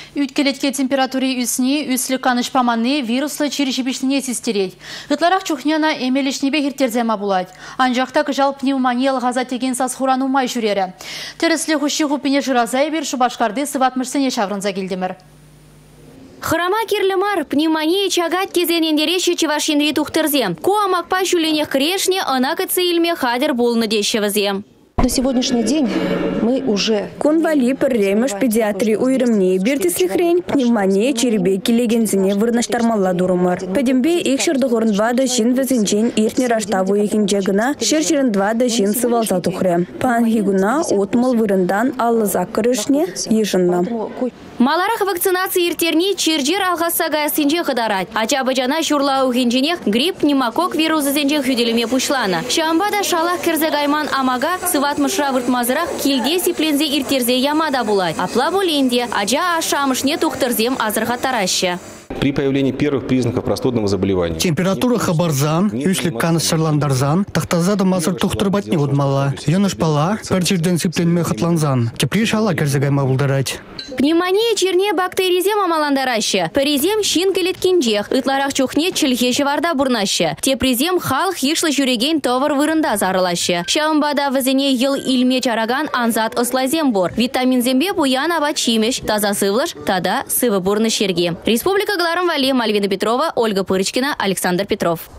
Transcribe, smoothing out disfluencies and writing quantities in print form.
Үткелетке температури үсіне, үслік канышпаманы вируслы черешіпішіне сестерет. Ғытларақ чухняна эмелешнебе хиртерзема булать. Анжақта кыжал пневмониялы ғаза теген сасхуран умай жүрері. Тереслі хұши ғупине жыразай бір шубашқарды сыватмышсыне шағрынза келдімір. Хырама кирлемар пневмония чагат кезенендереші чевашинри тухтырзем. Коамакпа шуленех крешне анакацы илме хадер болны дешевізем. На сегодняшний день мы уже... Конвали перремеш педиатрии уйрымне бертисли хрень, пневмония черебеки легензине вырнаштармалла дурумар. Педембе икшерді горн 2 дашин везенчен иртне раштаву екінчегіна, шершерін 2 дашин сывалза тухре. Пангигуна отмал вырындан аллы закырышне ешынна. Маларах вакцинация иртерни черджер алғасага синже қыдарат. Ачабыжана шурлау хинженех грипп, пневмокок вирусы зенже хүделеме пушлана. Шамбада шалах кірзегайман амага сыватмышра выртмазырақ килде сиплензе иртерзе ямада булай. Апла боленде, ажа ашамышне тухтырзем азырға тараща. При появлении первых признаков простудного заболевания. Температура хабарзан, үслік канышырландарзан, тақтазада мазыр тухтырбат не удмала. Яныш пала, перчерден сипленме хатланзан. Тепри шала керзегайма булдарать. Пневмония черне бактеризем амаландараща. Перезем шин келеткинжех. Ытларах чухне чилхеші варда бурнаща. Тепризем халх ешлы жүреген товар вырында зарылаща. Шаумбада візіне ел илме чараган анзат ослазем бор. Витамин зембе буян аба чимеш, таза сывлыш, тада сывы бурны шерге. Республика Гларом Вали, Мальвина Петрова, Ольга Пырочкина, Александр Петров.